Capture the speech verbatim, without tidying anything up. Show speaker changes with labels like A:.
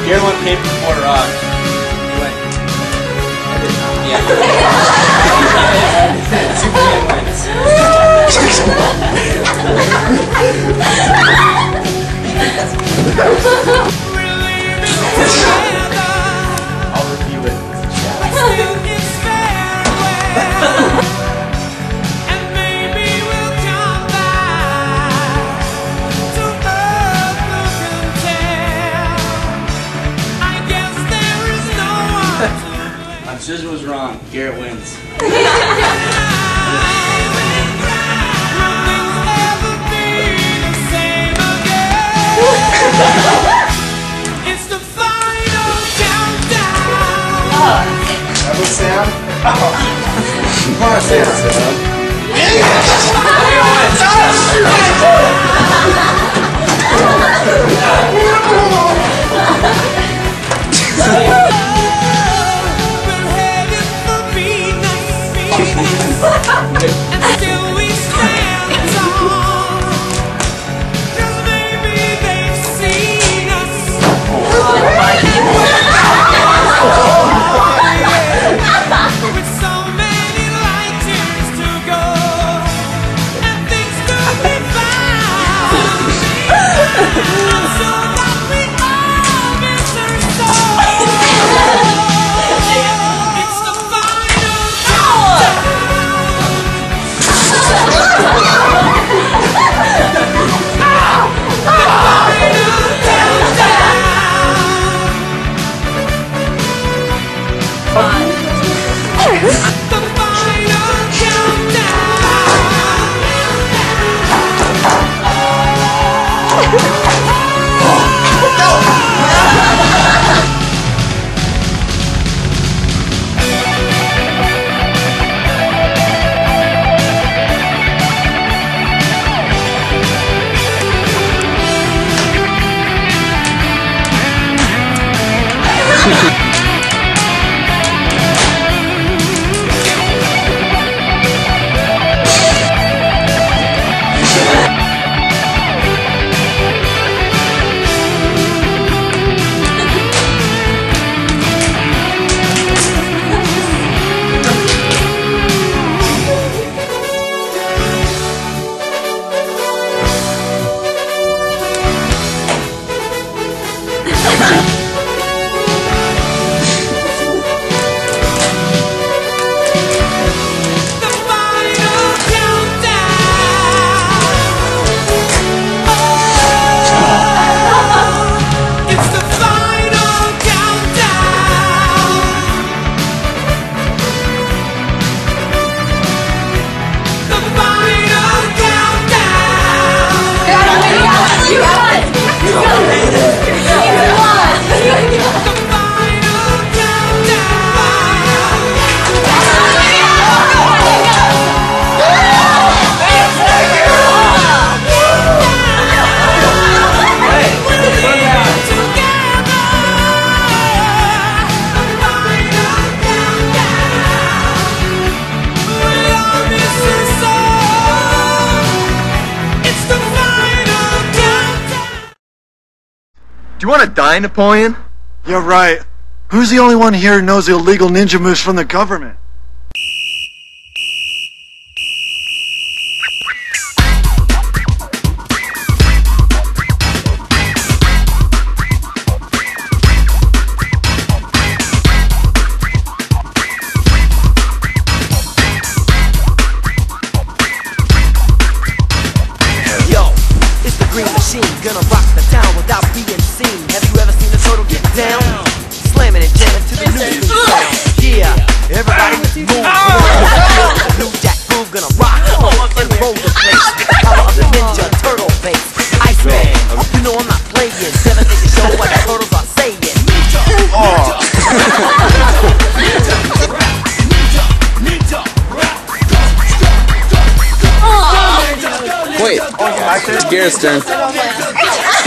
A: Garrett went paper before rock. He went. I did not. Yeah. Superman wins. I'll review it. My decision was wrong. Garrett wins.
B: It's the final countdown.
C: That was Sam? Oh. Come on, Sam.
B: And still we stand tall, 'cause maybe they've seen us. With so many light years to go, and things to be found. I'm sure that we all miss her so. It's the final countdown.
C: Do you want to die, Napoleon? Yeah, right. Who's the only one here who knows the illegal ninja moves from the government?
D: Yo, it's the green machine, gonna rock the town without being seen. Have you ever seen a turtle get down? Slamming and jamming to the new new sound. Yeah, everybody move. New jack groove gonna rock and roll the place. The power of the ninja turtle face. Iceman, you know I'm not playing. Seven things to show what the turtles are saying.
C: Oh.
A: Wait, it's Garrett's turn.